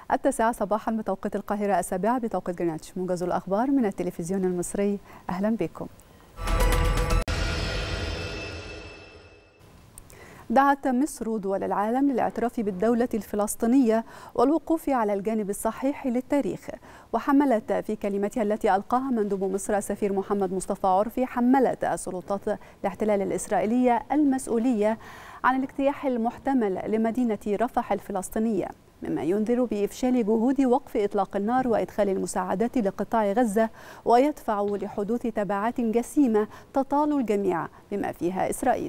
9 صباحا بتوقيت القاهرة، 7 بتوقيت جرينتش. موجز الأخبار من التلفزيون المصري، أهلا بكم. دعت مصر دول العالم للاعتراف بالدولة الفلسطينية والوقوف على الجانب الصحيح للتاريخ. وحملت في كلمتها التي ألقاها مندوب مصر السفير محمد مصطفى عرفي حملت سلطات الاحتلال الإسرائيلية المسؤولية عن الاجتياح المحتمل لمدينة رفح الفلسطينية، مما ينذر بإفشال جهود وقف إطلاق النار وإدخال المساعدات لقطاع غزة، ويدفع لحدوث تبعات جسيمة تطال الجميع بما فيها إسرائيل.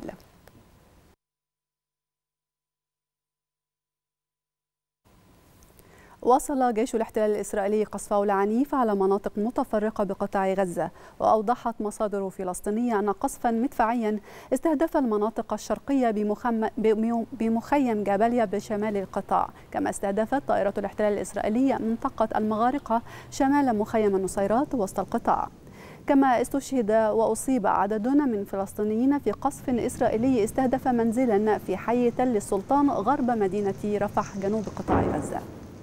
واصل جيش الاحتلال الإسرائيلي قصفه العنيف على مناطق متفرقة بقطاع غزة، وأوضحت مصادر فلسطينية أن قصفا مدفعيا استهدف المناطق الشرقية بمخيم جباليا بشمال القطاع، كما استهدفت طائرة الاحتلال الإسرائيلي منطقة المغارقة شمال مخيم النصيرات وسط القطاع. كما استشهد وأصيب عدد من الفلسطينيين في قصف إسرائيلي استهدف منزلا في حي تل السلطان غرب مدينة رفح جنوب قطاع غزة.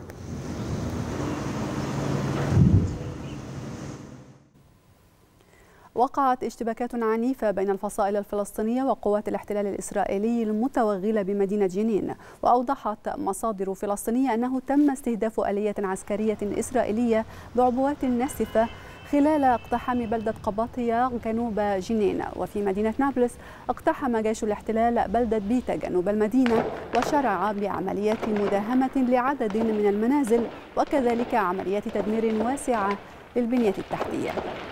وقعت اشتباكات عنيفة بين الفصائل الفلسطينية وقوات الاحتلال الإسرائيلي المتوغلة بمدينة جنين، وأوضحت مصادر فلسطينية أنه تم استهداف آلية عسكرية إسرائيلية بعبوات ناسفة خلال اقتحام بلدة قباطية جنوب جنين. وفي مدينة نابلس اقتحم جيش الاحتلال بلدة بيتا جنوب المدينة وشرع بعمليات مداهمة لعدد من المنازل، وكذلك عمليات تدمير واسعة للبنية التحتية.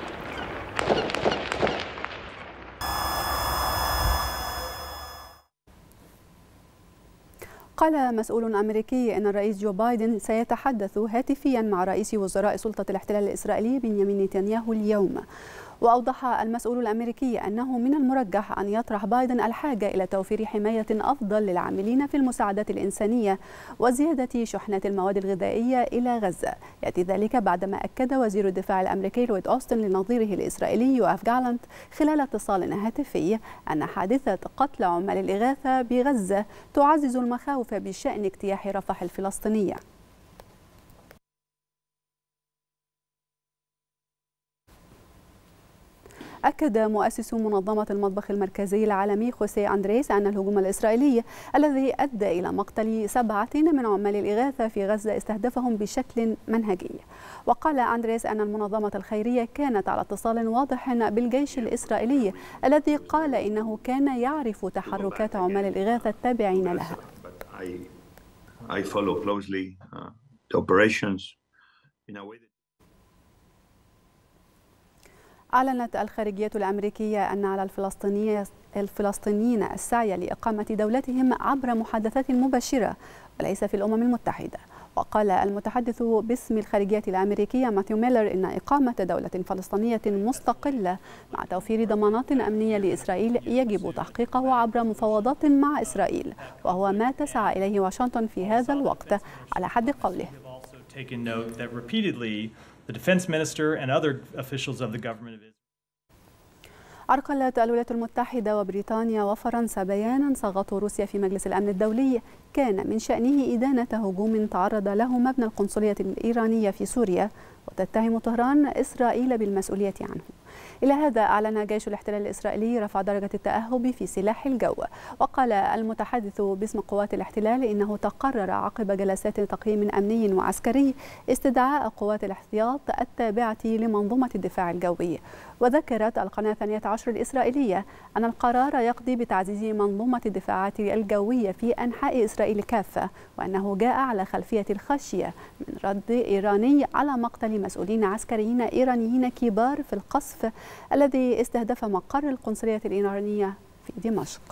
قال مسؤول أمريكي أن الرئيس جو بايدن سيتحدث هاتفيا مع رئيس وزراء سلطة الاحتلال الإسرائيلي بنيامين نتنياهو اليوم. وأوضح المسؤول الأمريكي أنه من المرجح أن يطرح بايدن الحاجة إلى توفير حماية أفضل للعاملين في المساعدات الإنسانية وزيادة شحنات المواد الغذائية إلى غزة. يأتي ذلك بعدما أكد وزير الدفاع الأمريكي لويد أوستن لنظيره الإسرائيلي يوآف جالانت خلال اتصال هاتفي أن حادثة قتل عمال الإغاثة بغزة تعزز المخاوف بشأن اجتياح رفح الفلسطينية. أكد مؤسس منظمة المطبخ المركزي العالمي خوسيه أندريس أن الهجوم الإسرائيلي الذي أدى إلى مقتل 7 من عمال الإغاثة في غزة استهدفهم بشكل منهجي. وقال أندريس أن المنظمة الخيرية كانت على اتصال واضح بالجيش الإسرائيلي الذي قال إنه كان يعرف تحركات عمال الإغاثة التابعين لها. أعلنت الخارجية الأمريكية أن على الفلسطينيين السعي لإقامة دولتهم عبر محادثات مباشرة وليس في الأمم المتحدة. وقال المتحدث باسم الخارجية الأمريكية ماثيو ميلر إن إقامة دولة فلسطينية مستقلة مع توفير ضمانات أمنية لإسرائيل يجب تحقيقه عبر مفاوضات مع إسرائيل، وهو ما تسعى إليه واشنطن في هذا الوقت على حد قوله. The defense minister and other officials of the government of Israel. أرسلت الولايات المتحدة وبريطانيا وفرنسا بيانا صاغته روسيا في مجلس الأمن الدولي كان من شأنه إدانة هجوم تعرض له مبنى القنصلية الإيرانية في سوريا، وتتهم طهران إسرائيل بالمسؤولية عنه. إلى هذا أعلن جيش الاحتلال الإسرائيلي رفع درجة التأهب في سلاح الجو. وقال المتحدث باسم قوات الاحتلال إنه تقرر عقب جلسات تقييم أمني وعسكري استدعاء قوات الاحتياط التابعة لمنظومة الدفاع الجوي. وذكرت القناة 12 الإسرائيلية أن القرار يقضي بتعزيز منظومة الدفاعات الجوية في أنحاء إسرائيل كافة، وأنه جاء على خلفية الخشية من رد إيراني على مقتل مسؤولين عسكريين إيرانيين كبار في القصف الذي استهدف مقر القنصلية الإيرانية في دمشق.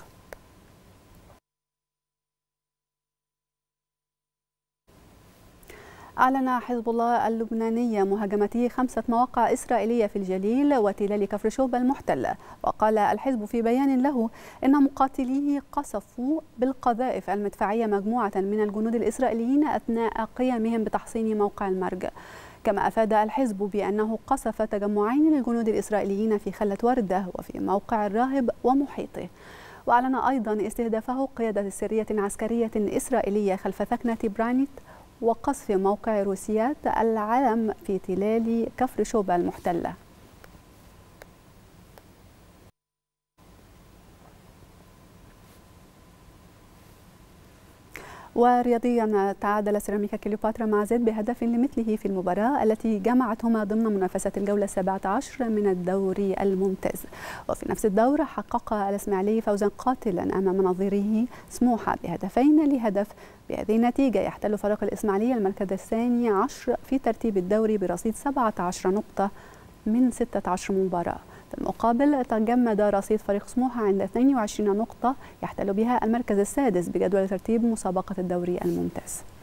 أعلن حزب الله اللبناني مهاجمته 5 مواقع إسرائيلية في الجليل وتلال كفر شوب المحتل. وقال الحزب في بيان له إن مقاتليه قصفوا بالقذائف المدفعية مجموعة من الجنود الإسرائيليين أثناء قيامهم بتحصين موقع المرج. كما أفاد الحزب بأنه قصف تجمعين للجنود الإسرائيليين في خلة وردة وفي موقع الراهب ومحيطه. وأعلن أيضا استهدافه قيادة سرية عسكرية إسرائيلية خلف ثكنة براينت وقصف موقع روسيات العلم في تلال كفر شوبا المحتلة. ورياضيا، تعادل سيراميكا كليوباترا مع زد بهدف لمثله في المباراة التي جمعتهما ضمن منافسة الجولة 17 من الدوري الممتاز. وفي نفس الدور حقق الإسماعيلي فوزا قاتلا أمام نظيره سموحة بهدفين لهدف. بهذه النتيجة يحتل فريق الإسماعيلي المركز الثاني عشر في ترتيب الدوري برصيد 17 نقطة من 16 مباراة. في المقابل تجمد رصيد فريق سموحة عند 22 نقطة يحتل بها المركز السادس بجدول ترتيب مسابقة الدوري الممتاز.